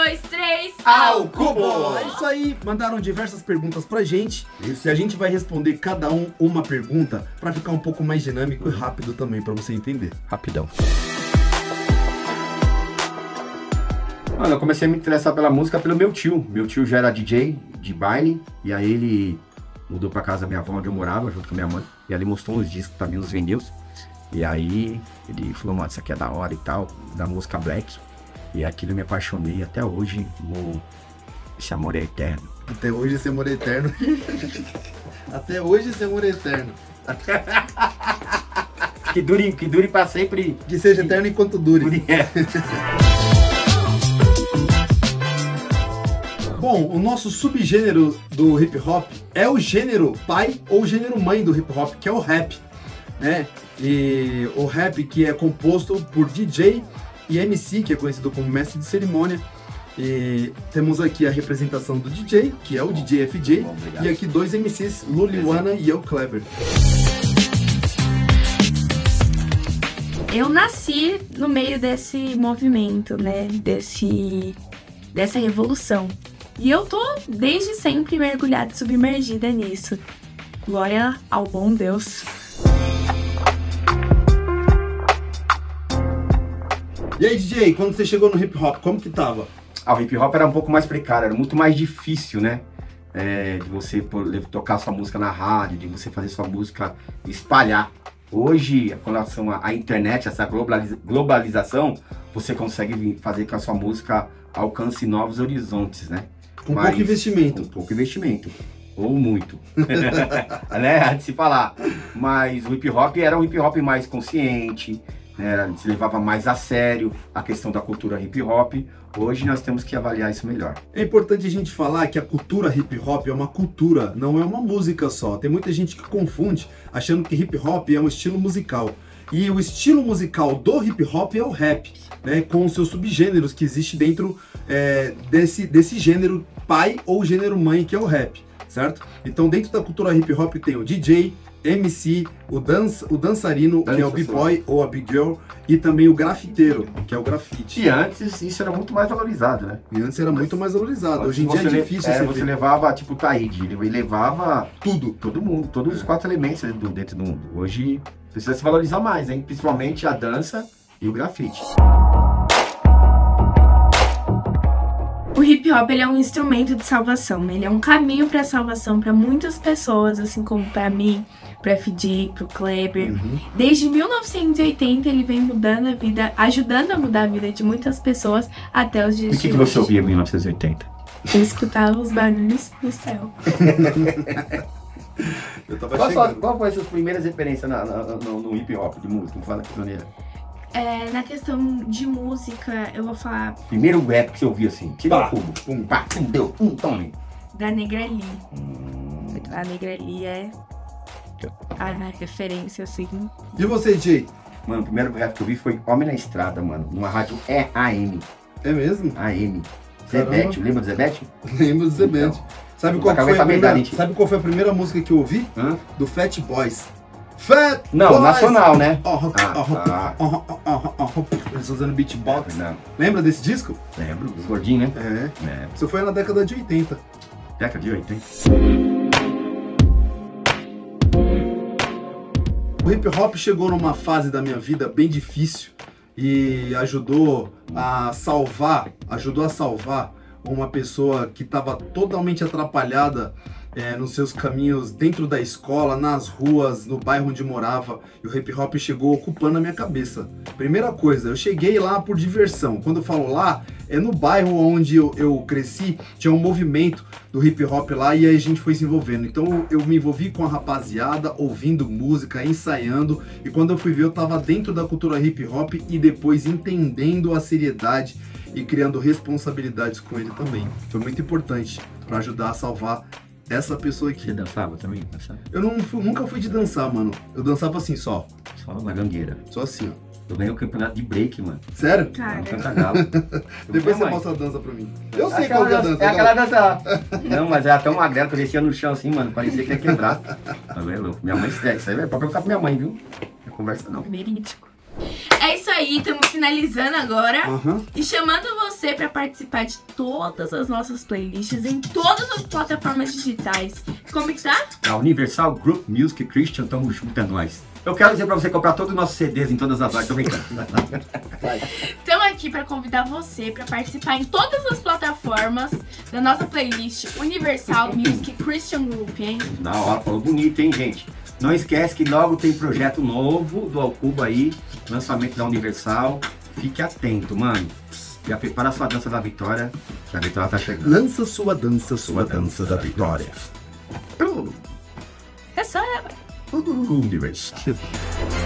2, 3, ao cubo! É isso aí, mandaram diversas perguntas pra gente. E a gente vai responder cada um uma pergunta pra ficar um pouco mais dinâmico e rápido também, pra você entender. Rapidão. Mano, eu comecei a me interessar pela música pelo meu tio. Meu tio já era DJ de baile, e aí ele mudou pra casa da minha avó, onde eu morava, junto com a minha mãe. E ali mostrou uns discos pra mim, uns vinils. E aí ele falou, mano, isso aqui é da hora e tal, da música black. E aquilo eu me apaixonei, até hoje esse amor é eterno. Até hoje esse amor é eterno. Até hoje esse amor é eterno. Que dure pra sempre. Que seja eterno enquanto dure. Bom, o nosso subgênero do hip hop é o gênero pai ou gênero mãe do hip hop, que é o rap, né? E o rap que é composto por DJ e MC, que é conhecido como mestre de cerimônia. E temos aqui a representação do DJ, que é o DJ FJ, e aqui dois MCs, Luliwana e Eu Clever. Eu nasci no meio desse movimento, né? Dessa revolução. E eu tô desde sempre mergulhada e submergida nisso. Glória ao bom Deus. E aí, DJ, quando você chegou no hip hop, como que tava? O hip hop era um pouco mais precário, era muito mais difícil, né? De você tocar sua música na rádio, de você fazer sua música espalhar. Hoje, com relação à internet, essa globalização, você consegue fazer que a sua música alcance novos horizontes, né? Com pouco investimento. Com pouco investimento. Ou muito. Né? De se falar. Mas o hip hop era um hip hop mais consciente, né? Se levava mais a sério a questão da cultura hip hop. Hoje nós temos que avaliar isso melhor. É importante a gente falar que a cultura hip hop é uma cultura, não é uma música só. Tem muita gente que confunde achando que hip hop é um estilo musical. E o estilo musical do hip hop é o rap, né, com os seus subgêneros que existe dentro desse gênero pai ou gênero mãe, que é o rap, certo? Então dentro da cultura hip hop tem o DJ, MC, o dançarino, que é o b-boy ou a big girl, e também o grafiteiro, que é o grafite. E antes isso era muito mais valorizado, né? E antes era muito mais valorizado. Hoje em dia é difícil você levava, tipo, o Taíde, ele levava tudo. Todo mundo, todos os 4 elementos dentro do mundo. Hoje precisa se valorizar mais, hein? Principalmente a dança e o grafite. O hip hop ele é um instrumento de salvação, ele é um caminho para salvação para muitas pessoas, assim como para mim, para FJ, para o Kleber. Desde 1980 ele vem mudando a vida, ajudando a mudar a vida de muitas pessoas até os dias de hoje. O que você ouvia em 1980? Eu escutava os barulhos do céu. Qual foi as suas primeiras referências no hip hop de música? Fala que na questão de música, eu vou falar... Primeiro rap que você ouvia assim, tira o cubo, pum, pá, pum, deu, pum, tome. Da Negra Lee. A Negra Lee é a referência, assim. E você, Jay? Mano, o primeiro rap que eu vi foi Homem na Estrada, mano, numa rádio AM. É mesmo? AM. Zebete, lembra do Zebete? Lembro do Zebete. Sabe qual foi a primeira música que eu ouvi? Do Fat Boys. Fat Não, Boys. Nacional, né? Eles estão usando beatbox. Não. Lembra desse disco? Lembro, dos gordinhos, né? Isso foi na década de 80. Década de 80. O hip hop chegou numa fase da minha vida bem difícil e ajudou a salvar uma pessoa que estava totalmente atrapalhada nos seus caminhos dentro da escola, nas ruas, no bairro onde morava, e o hip hop chegou ocupando a minha cabeça. Primeira coisa, eu cheguei lá por diversão. Quando eu falo lá, é no bairro onde eu cresci, tinha um movimento do hip hop lá e aí a gente foi se envolvendo. Então eu me envolvi com a rapaziada, ouvindo música, ensaiando, e quando eu fui ver eu tava dentro da cultura hip hop e depois entendendo a seriedade e criando responsabilidades com ele também. Foi muito importante para ajudar a salvar essa pessoa aqui. Você dançava também? Eu nunca fui de dançar, mano. Eu dançava assim só. Só na gangueira. Só assim, ó. Eu ganhei o campeonato de break, mano. Sério? Cara. Depois você mostra a dança pra mim. Eu sei qual é a dança. É aquela dança. Não, mas era tão magrela que eu descia no chão assim, mano. Parecia que ia quebrar. Tá vendo? Minha mãe, isso aí é pra perguntar pra minha mãe, viu? Não conversa não. Verídico. É isso aí, estamos finalizando agora Aham. e chamando você para participar de todas as nossas playlists em todas as plataformas digitais. Como que tá? A Universal Group Music Christian, tamo junto, é nóis. Eu quero dizer pra você comprar todos os nossos CDs em todas as lojas, tô brincando. Estamos aqui para convidar você para participar em todas as plataformas da nossa playlist Universal Music Christian Group, hein? Da hora, falou bonito, hein, gente? Não esquece que logo tem projeto novo do Alcuba aí, lançamento da Universal. Fique atento, mano. Já prepara a sua dança da vitória, que a vitória tá chegando. Lança sua dança da vitória. Receba! Universal.